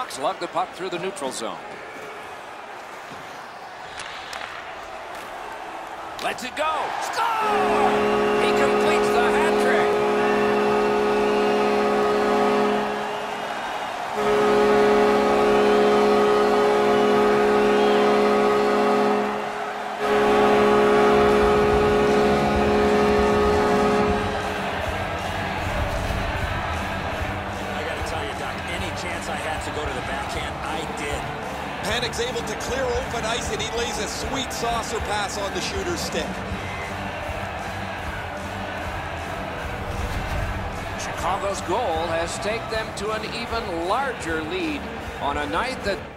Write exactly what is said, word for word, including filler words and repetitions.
Lug the puck through the neutral zone. Lets it go. Score! He completes the hat trick. I got to tell you, Doc, any chance I had to go to the backhand, I did. Panik's able to clear open ice, and he lays a sweet saucer pass on the shooter's stick. Chicago's goal has taken them to an even larger lead on a night that